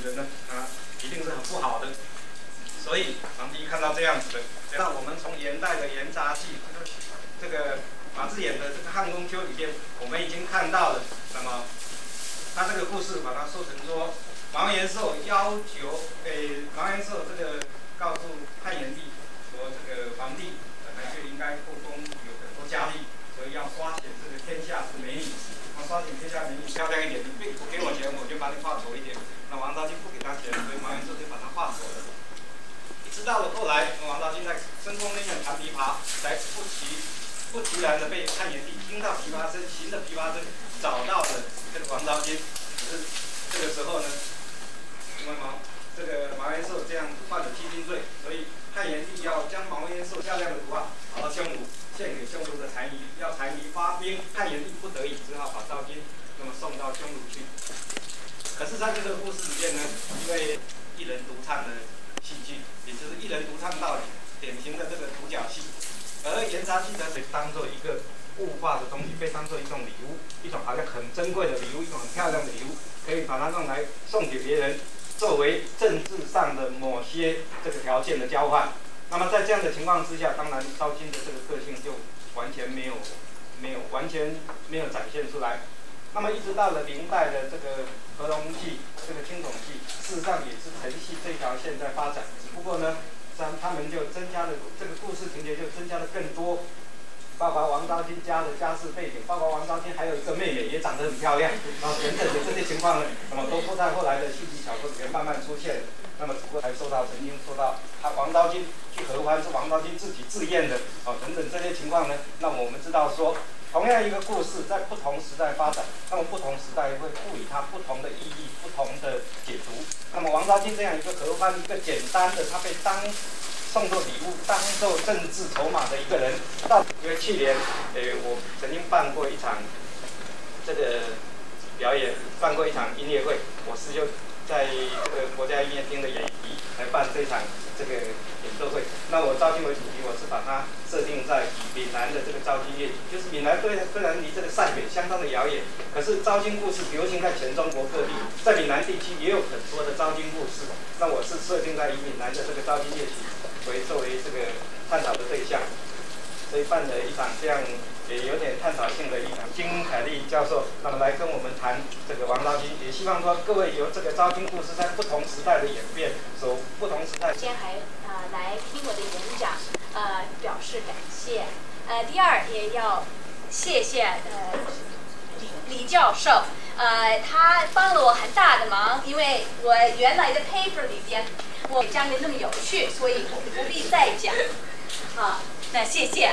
人呢，一定是很不好的。所以皇帝看到这样子的，那我们从元代的《元杂记》这个马致远的这个《汉宫秋》里边，我们已经看到了，那么他这个故事把它说成说，毛延寿要求毛延寿这个告诉汉元帝说，这个皇帝本来就应该后宫有很多佳丽，所以要刷选这个天下之美女。刷选天下美女漂亮一点，你不给我钱，我就把你画丑一点。那王昭君不给他钱，所以毛延寿就把他画丑了。直到了后来，王昭君在深宫内院弹琵琶，才不其然的被汉元帝听到琵琶声，循着琵琶声找到了这个王昭君。可是这个时候呢，因为这个毛延寿这样犯了欺君罪，所以汉元帝要将毛延寿漂亮的图画跑到匈奴，献给匈奴的单于，要单于发兵。汉元帝不得已，只好把昭君那么送到匈奴去。可是在这个故事里面呢，因为一人独唱的戏剧，也就是一人独唱道理，典型的这个独角戏。而《元杂记》呢，被当做一个物化的东西，被当做一种礼物，一种好像很珍贵的礼物，一种很漂亮的礼物，可以把它弄来送给别人，作为政治上的某些这个条件的交换。那么在这样的情况之下，当然昭君的这个个性就完全没有展现出来。那么一直到了明代的这个《合龙记》、这个《青冢记》，事实上也是承袭这条线在发展，只不过呢，他们就增加了这个故事情节就增加了更多，包括王昭君家的家世背景，包括王昭君还有一个妹妹也长得很漂亮，然后等等的这些情况呢，那么都在后来的戏剧小说里面慢慢出现。那么只不过还曾经说到王昭君去合欢是王昭君自己自愿的，等等这些情况呢，那么我们知道说，同样一个故事在不同时代发展，那么不同时代会赋予它不同的意义、不同的解读。那么王昭君这样一个合欢，一个简单的，她被送作礼物、当做政治筹码的一个人，因为去年我曾经办过一场这个表演，办过一场音乐会，我是就在这个国家音乐厅的演艺来办这场这个演奏会。那我昭君为主题，我是把它设定在闽南的这个昭君乐曲，就是闽南虽然离这个塞北相当的遥远，可是昭君故事流行在全中国各地，在闽南地区也有很多的昭君故事。那我是设定在以闽南的这个昭君乐曲作为这个探讨的对象，所以办了一场这样也有点探讨性的一场。金凯利教授那么来跟我们谈这个王昭君，也希望说各位由这个昭君故事在不同时代的演变，不同时代。 先来听我的演讲，表示感谢。第二也要谢谢李教授，他帮了我很大的忙，因为我原来的 paper 里边我讲的那么有趣，所以我不必再讲。那谢谢。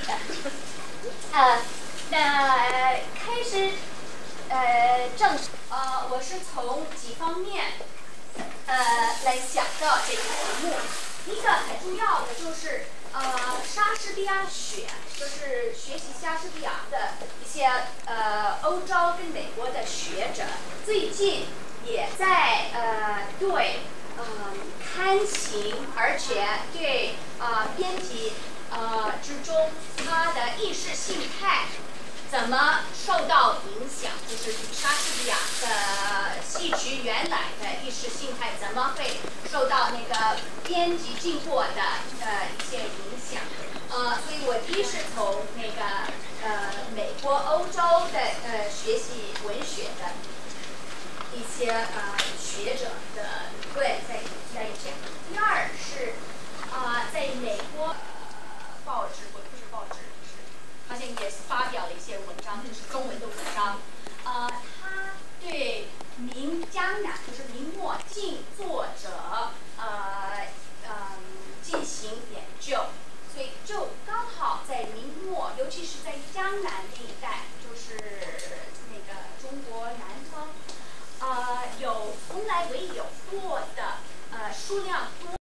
那开始正式我是从几方面来想到这个题目。一个很重要的就是莎士比亚学，就是学习莎士比亚的一些欧洲跟美国的学者，最近也在对刊行，而且对编辑之中它的意识形态怎么受到影响，就是莎士比亚的戏曲原来的意识形态怎么会受到那个编辑经过的一些影响。所以我一是从那个美国、欧洲的学习文学的一些学者的理论在讲。第二是在美国报纸或者不是报纸，好像也发表了一些文章，就是中文的文章。他对明江南，就是明末晋作者进行研究，所以就刚好在明末，尤其是在江南那一带，就是那个中国南方，有从来未有过的数量多。